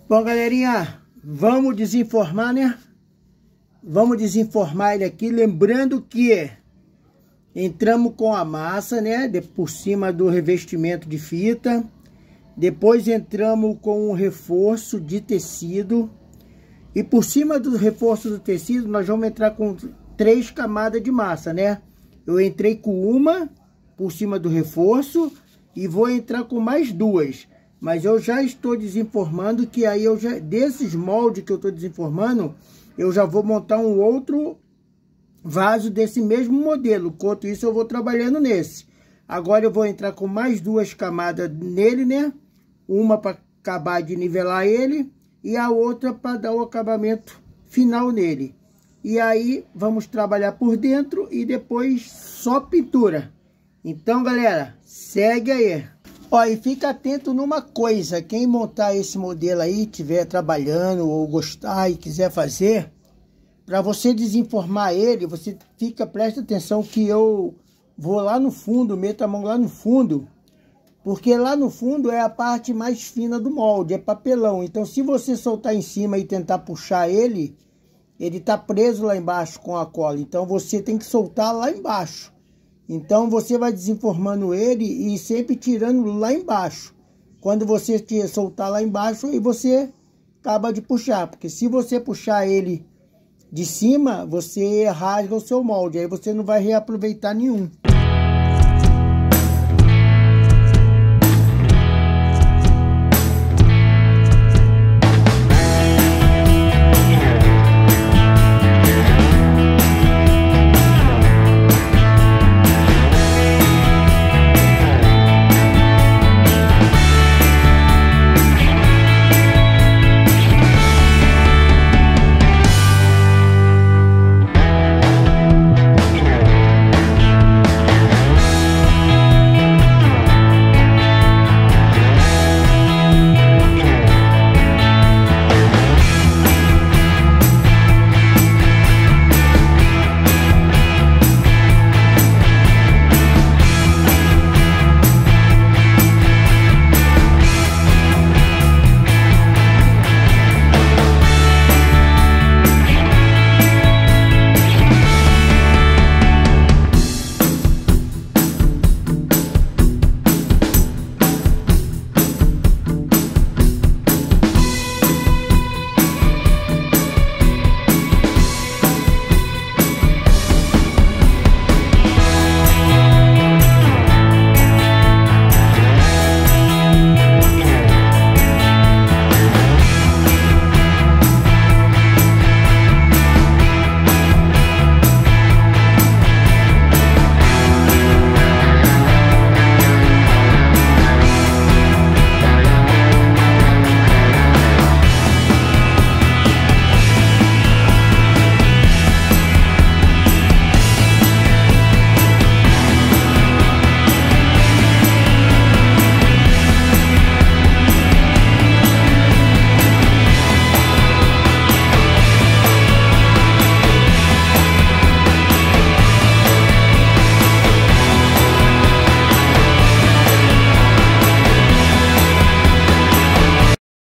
Bom, galerinha, vamos desenformar, né? Vamos desenformar ele aqui, lembrando que entramos com a massa, né? Por cima do revestimento de fita. Depois entramos com um reforço de tecido. E por cima do reforço do tecido, nós vamos entrar com 3 camadas de massa, né? Eu entrei com uma por cima do reforço e vou entrar com mais 2. Mas eu já estou desenformando que aí desses moldes que eu estou desenformando, eu já vou montar um outro vaso desse mesmo modelo. Enquanto isso eu vou trabalhando nesse. Agora eu vou entrar com mais 2 camadas nele, né? Uma para acabar de nivelar ele e a outra para dar o acabamento final nele. E aí vamos trabalhar por dentro e depois só pintura. Então, galera, segue aí. Ó, e fica atento numa coisa, quem montar esse modelo aí, estiver trabalhando ou gostar e quiser fazer, para você desenformar ele, você presta atenção que eu vou lá no fundo, meto a mão lá no fundo, porque lá no fundo é a parte mais fina do molde, é papelão. Então se você soltar em cima e tentar puxar ele tá preso lá embaixo com a cola, então você tem que soltar lá embaixo. Então você vai desenformando ele e sempre tirando lá embaixo. Quando você soltar lá embaixo, aí você acaba de puxar. Porque se você puxar ele de cima, você rasga o seu molde. Aí você não vai reaproveitar nenhum.